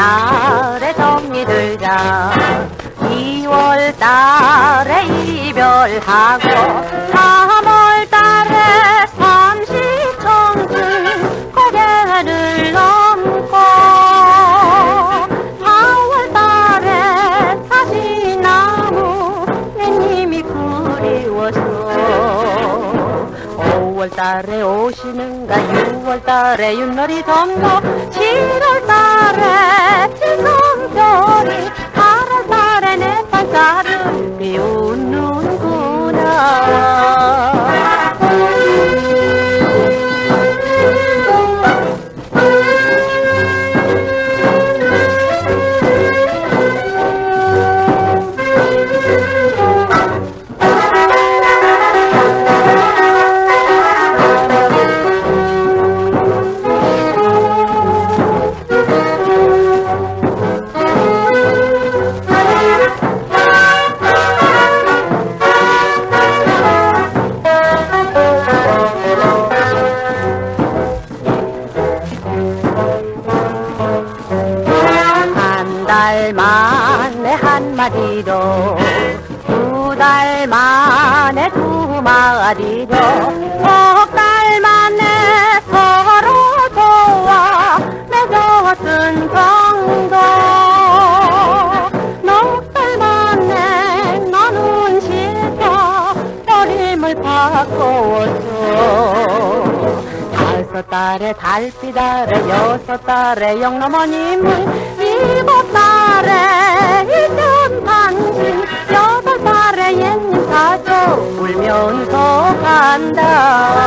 달에 정이 들자 2월 달에 이별하고 3월 달에 삼시청춘 고개를 넘고 4월 달에 다시 나무 내님이 그리워서 5월 달에 오시는가 6월 달에 윷놀이 덮고 7월 달에 지성별이 8월 달에 내 팔자를 비웃는구나. 달 만에 한마디로 2달 만에 2마디로 6달 만에 서로 좋아 맺었던 정도 6달 만에 나는 싫다 버림을 바꿔왔어 5달에 달빛 아래 6달에 영어머님을 7달에 일년 당신 8달에 옛님 가족 울면서 간다.